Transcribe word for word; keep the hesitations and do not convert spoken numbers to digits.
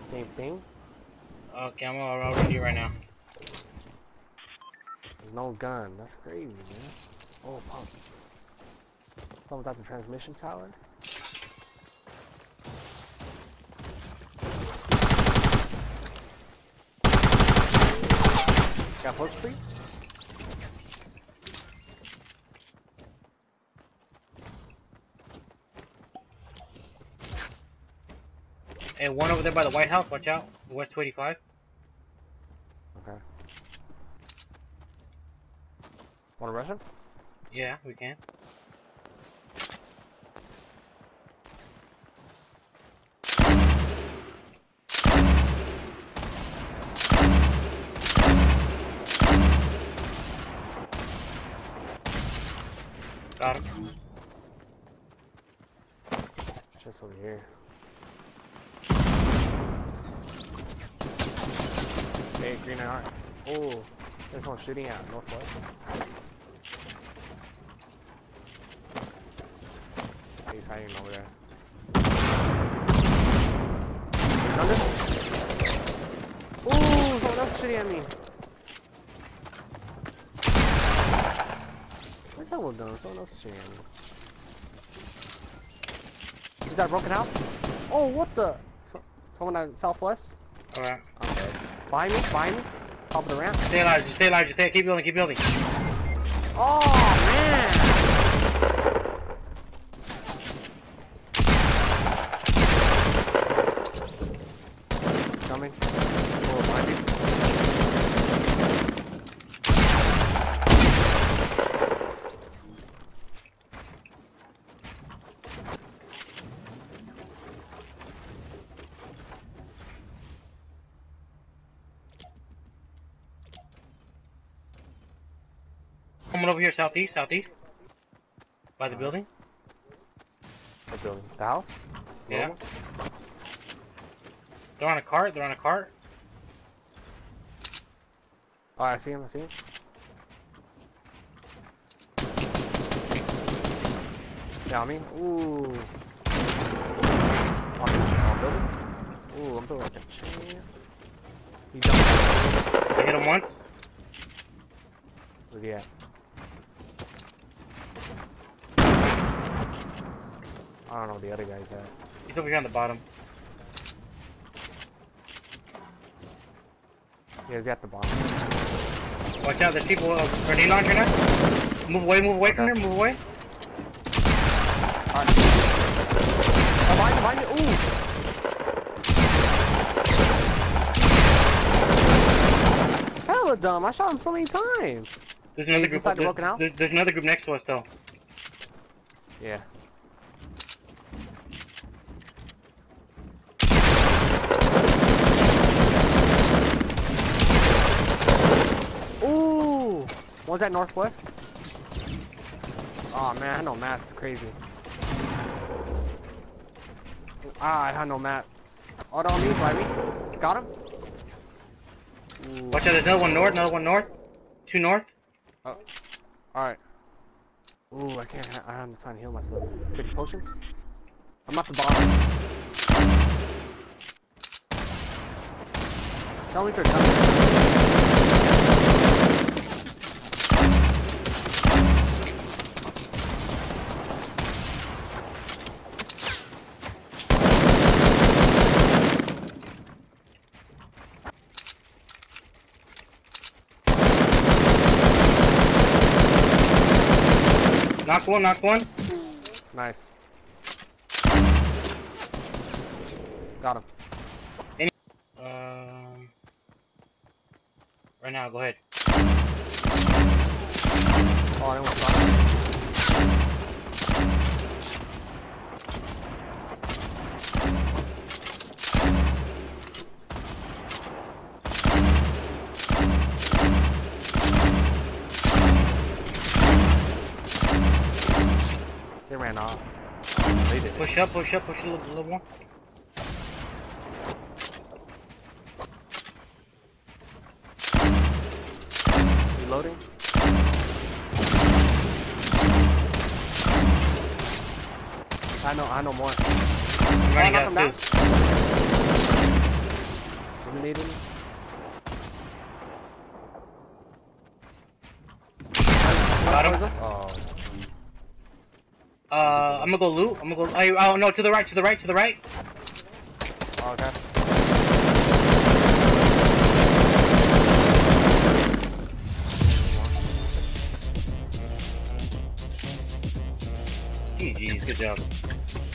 Same thing. Okay, I'm already right now. There's no gun. That's crazy, man. Oh, pump. Someone's at the transmission tower. Got post free? Hey, one over there by the White House. Watch out. West twenty-five. Okay. Wanna rush him? Yeah, we can. Got him. Just over here. Hey, green art. Oh, there's one shooting at northwest. He's hiding over there. He's under? Ooh, someone else shooting at me. Where's that one done? Someone else shooting at me. Is that broken house? Oh, what the? So, someone at southwest? Alright. Okay. Behind me, behind me. Top of the ramp. Stay alive, just stay alive, just stay. Keep building, keep building. Oh, man! Coming. Oh, behind you. Coming over here, southeast, southeast. By the building. The building. The house? Yeah. Normal? They're on a cart, they're on a cart. Oh, I see him, I see him. Yeah, I mean, ooh. On the building? Ooh, I'm building like a champ. He jumped. I hit him once. Where's he at? I don't know where the other guy's at. He's over here on the bottom. Yeah, he's at the bottom. Watch out, there's people uh, grenade launcher now. Move away, move away Okay. from here, move away. Alright. Oh, behind you, behind you, ooh! Hella dumb, I shot him so many times! There's another He's group. inside the There's, broken house? there's, there's another group next to us though. Yeah. Ooh! One's at northwest. Oh man, I had no mats. It's crazy. Ah, I had no mats. Auto on me, by me. Got him. Ooh. Watch out, there's another one north, another one north. Two north. Oh. Alright. Ooh, I can't. Ha I have time to heal myself. Take potions. I'm at the bottom. Tell me if they're coming. Knock one, knock one. Nice. Got him. Any um right now, go ahead. Oh, I didn't want to stop. They ran off. They did. Push up, push up, push a little, little more. Reloading. I know, I know more. I'm running Oh, knock out him too. towards us? Oh. Uh, I'm gonna go loot. I'm gonna go. Oh, oh no, to the right, to the right, to the right. Oh, okay. G G's, good job.